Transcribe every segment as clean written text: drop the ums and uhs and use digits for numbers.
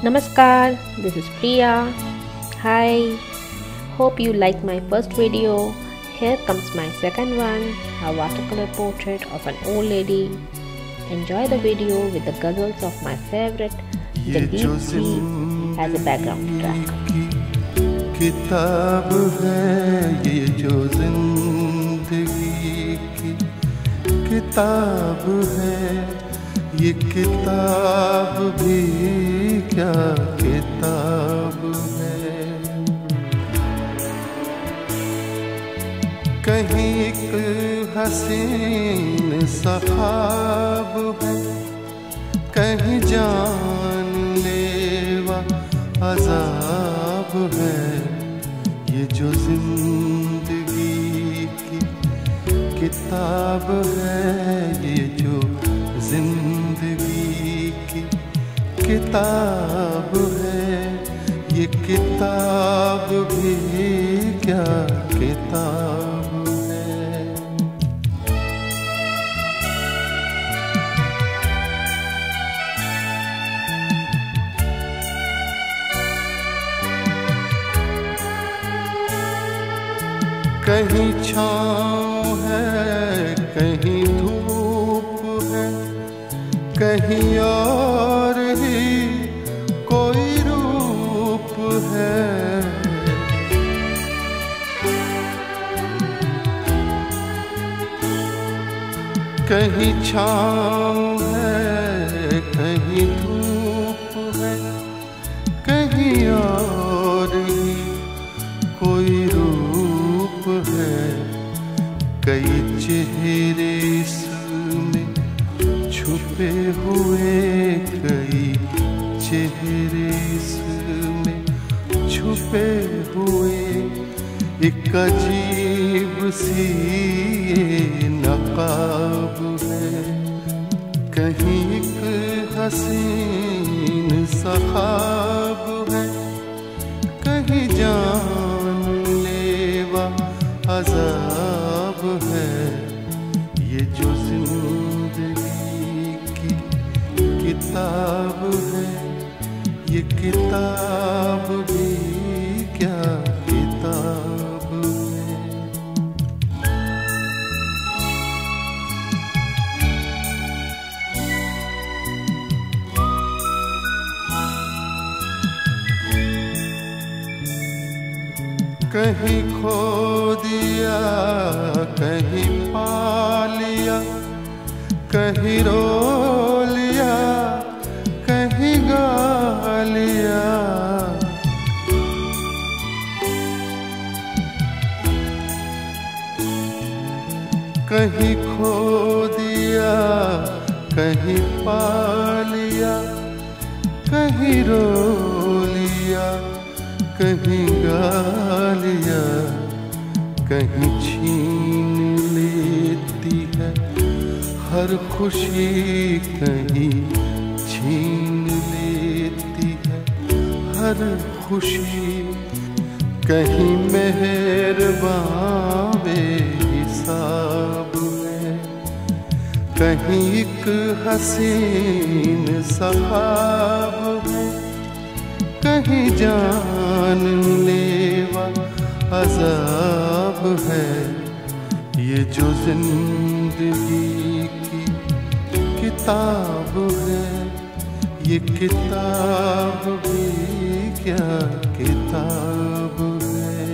Namaskar, this is Priya. Hi, hope you like my first video. Here comes my second one, a watercolor portrait of an old lady. Enjoy the video with the ghazals of my favorite, the Deep Sea, as a background track. किताब है ये जो जिंदगी की किताब है, ये किताब भी क्या किताब है। कहीं एक हसीन सा ख्वाब है, कहीं जानलेवा अज़ाब है। ये जो जिंदगी की किताब है, ये जो जिंदगी की किताब है, ये किताब भी क्या किताब है। कहीं छाँव है, कहीं धूप है, कहीं और ही कोई रूप है। कहीं छाँव है, कहीं धूप है, कहीं और ही कोई रूप है। कई चेहरे इसमें छुपे हुए, कई चेहरे इसमें छुपे हुए। एक अजीब सी नकाब है, कहीं एक हसीन सा ख्वाब है, कहीं जानलेवा अज़ाब है। ये जो जिंदगी की किताब है, ये किताब भी क्या किताब है। कहीं खो दिया, कहीं पा लिया, कहीं रो लिया, कहीं गा लिया। कहीं खो दिया, कहीं पा लिया, कहीं रो लिया, कहीं गा लिया। कहीं छीन लेती है हर खुशी, कहीं छीन लेती है हर खुशी। कहीं मेहरबान बेहिसाब है, कहीं एक हसीन सा ख्वाब है, कहीं जानलेवा अज़ाब है। ये जो जिंदगी की किताब है, ये किताब भी क्या किताब है।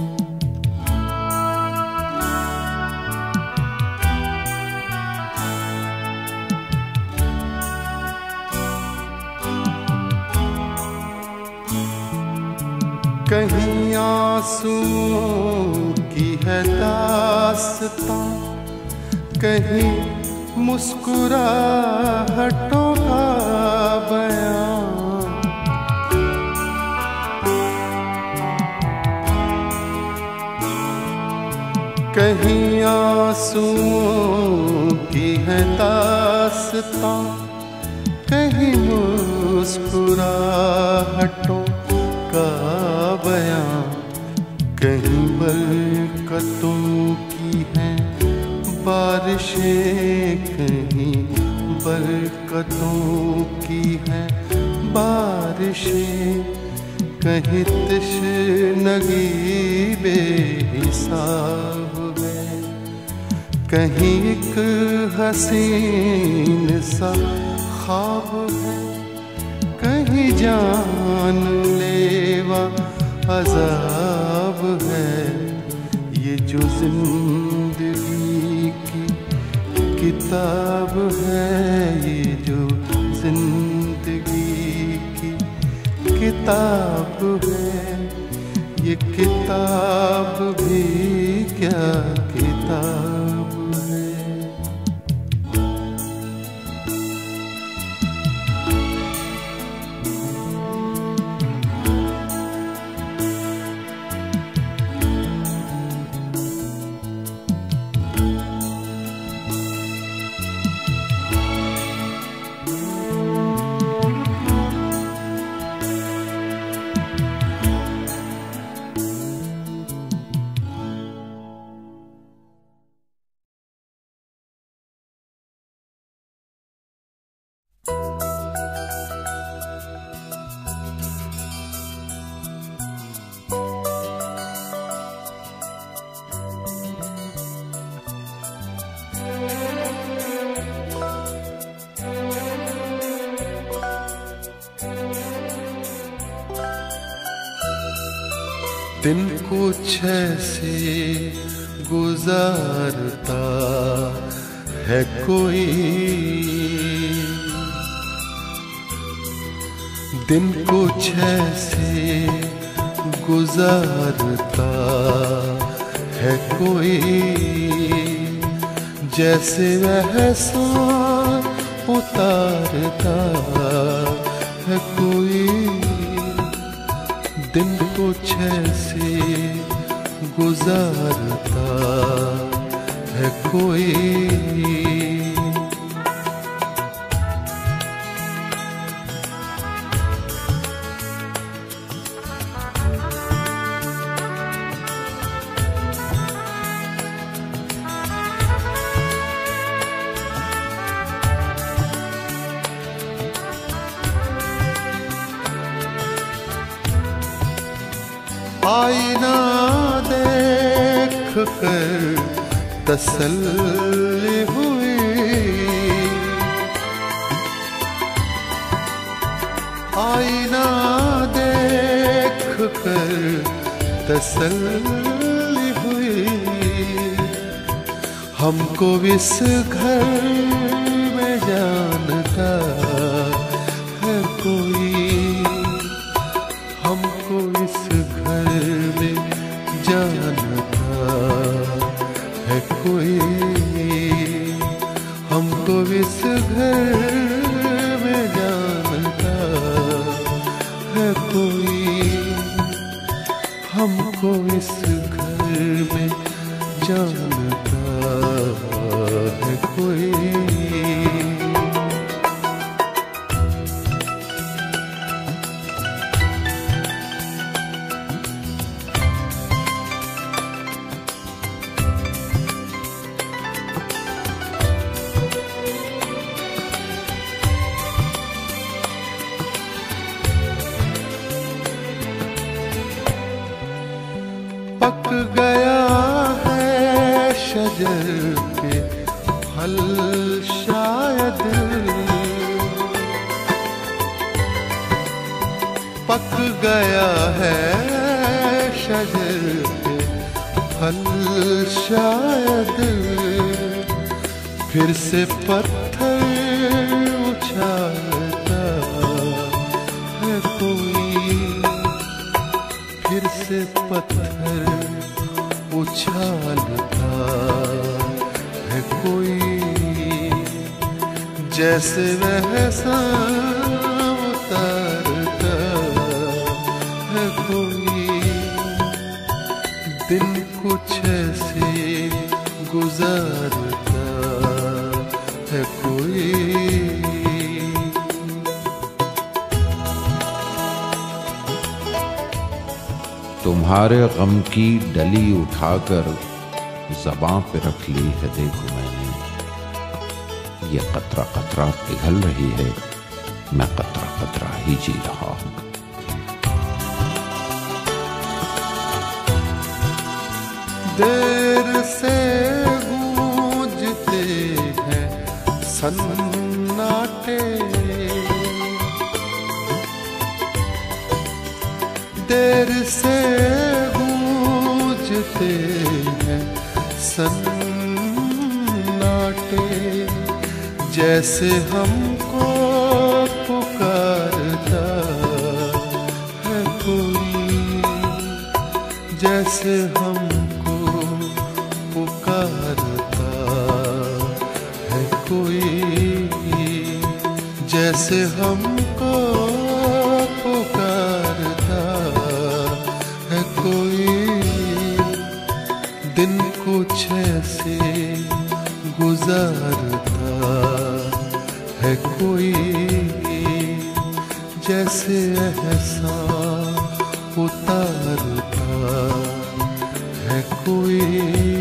कहीं आंसुओं की है दास्तां, कहीं मुस्कुराहटों का बयां। कहीं आंसुओं की है दास्तां, कहीं मुस्कुराहटों का बयां। कहीं बरकतों की हैं बारिशें, कहीं बरकतों की है बारिशें, कहीं तशनगी बेहिसाब है, कहीं एक हसीन सा ख्वाब है, कहीं जानलेवा अज़ाब है। ये जो जिंदगी की किताब है, ये जो जिंदगी की किताब है, ये किताब भी क्या किताब है। दिन कुछ ऐसे गुजारता है कोई, दिन कुछ ऐसे गुजारता है कोई, जैसे वह एहसान उतारता है कोई। दिन कुछ ऐसे गुजारता है कोई, आईना देख कर तसल्ली हुई, आईना देख कर तसल्ली हुई। हमको इस घर में जानता है कोई, हमको इस घर में जानता है कोई, हमको इस घर में जानता है कोई, हमको इस घर में जानता है कोई। पक गया है शजर पे फल शायद, पक गया है शजर पे फल शायद, फिर से पत्थर उछालता है कोई, फिर से पत्थर उछालता है कोई, जैसे वह एहसान उतारता है कोई। दिन कुछ ऐसे गुजारता है कोई। तुम्हारे गम की डली उठाकर ज़बां पे रख ली है देखो मैंने, ये कतरा कतरा पिघल रही है, मैं कतरा कतरा ही जी रहा हूँ। देर से गूंजते हैं सन्नाटे, देर से गूंजते हैं सन्नाटे, जैसे हमको पुकारता है कोई, जैसे हमको पुकारता है कोई, जैसे हमको पुकारता है कोई। दिन कुछ ऐसे गुजारता है कोई, जैसे एहसान उतारता है कोई।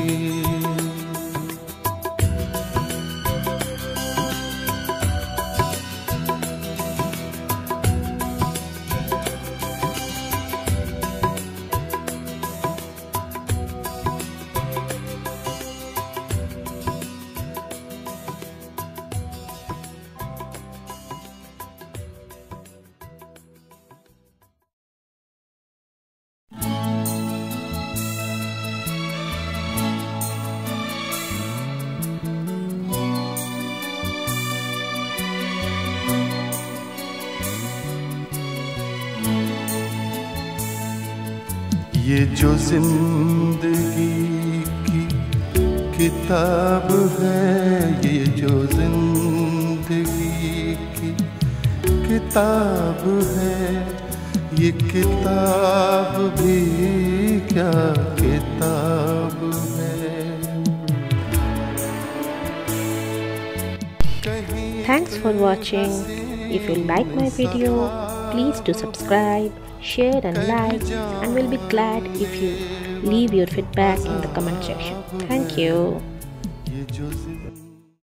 ये जो जिंदगी की किताब है, ये जो जिंदगी की किताब है, ये किताब भी क्या किताब है। Thanks for watching. If you like my video, please do subscribe, share and like, and we'll be glad if you leave your feedback in the comment section. Thank you.